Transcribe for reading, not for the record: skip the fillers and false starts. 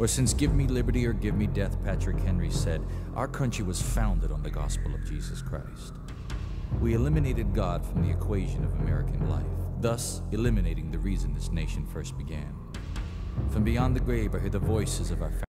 Or since give me liberty or give me death, Patrick Henry said, our country was founded on the gospel of Jesus Christ. We eliminated God from the equation of American life, thus eliminating the reason this nation first began. From beyond the grave I hear the voices of our